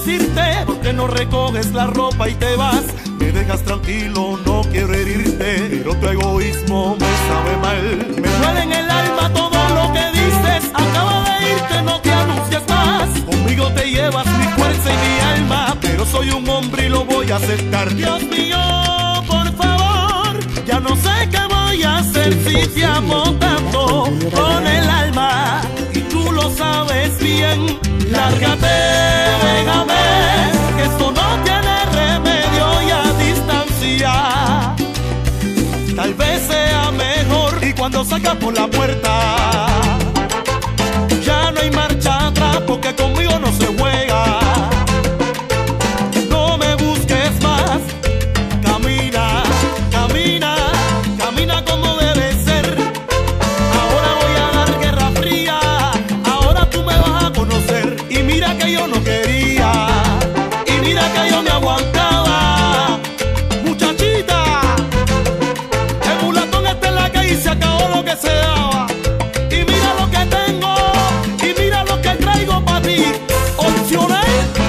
decirte por qué no recoges la ropa y te vas. Me dejas tranquilo, no quiero herirte, pero tu egoísmo me sabe mal. Me duele en el alma todo lo que dices. Acaba de irte, no te anuncias más. Conmigo te llevas mi fuerza y mi alma, pero soy un hombre y lo voy a aceptar. Dios mío, por favor, ya no sé qué voy a hacer si te amo tanto con el alma, y tú lo sabes bien. Lárgate, déjame, que esto no tiene remedio, y a distancia tal vez sea mejor. Y cuando salgas por la puerta ya no hay marcha atrás, porque conmigo no se juega. No me busques más, camina, camina, camina como debe ser. Ahora voy a dar guerra fría, ahora tú me vas a conocer. Y mira que yo no quería, y mira que yo me aguantaba. Muchachita, el mulatón está en la calle y se acabó lo que se daba. Y mira lo que tengo, y mira lo que traigo para ti. Opcional.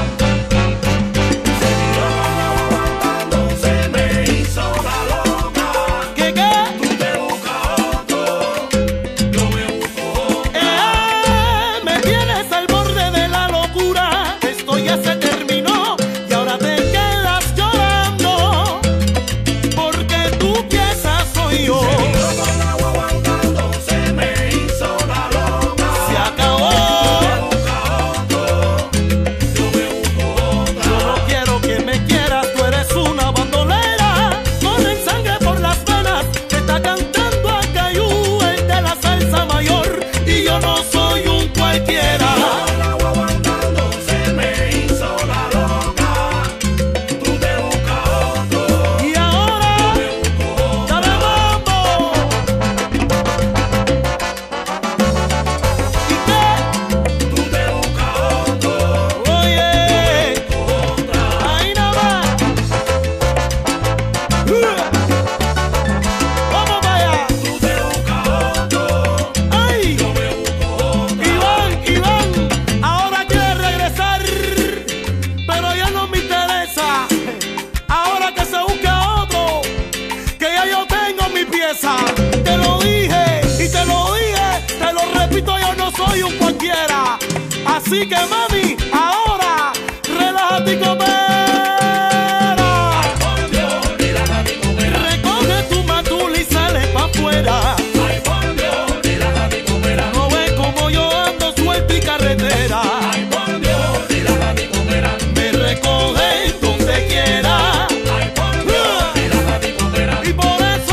Te lo dije y te lo dije, te lo repito, yo no soy un cualquiera. Así que mami, ahora relájate y coopera. Ay, por Dios, relájate y coopera. Recoge tu matula y sale pa' afuera. Ay, por Dios, relájate y coopera. No ves como yo ando suelto y carretera. Ay, por Dios, relájate y coopera. Me recoge donde quiera. Ay, por Dios, relájate y coopera. Y por eso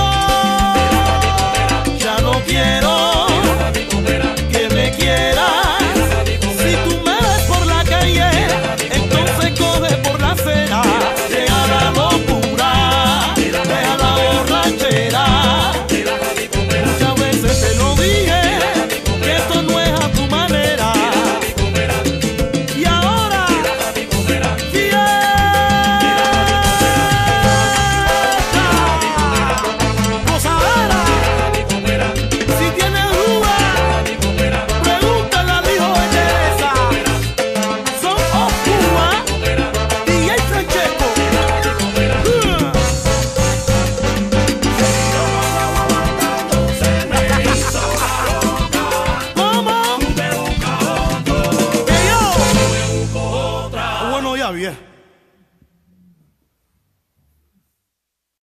ya no quiero Relájate y coopera. que me quieras. Si tú me ves por la calle, entonces coge por la acera. Deja la locura, deja la borrachera. Relájate y coopera. Muchas veces te lo dije, que esto no es a tu manera. Relájate y coopera. Y ahora, Relájate y coopera. fiesta. Gozadera. Relájate y coopera. Si tienes duda, Relájate y coopera. pregúntale al hijo de Teresa. Son Oscura y el Francesco. ¿Cómo? Te busca otro. Que yo. Me busco otra. Bueno, ya, bien.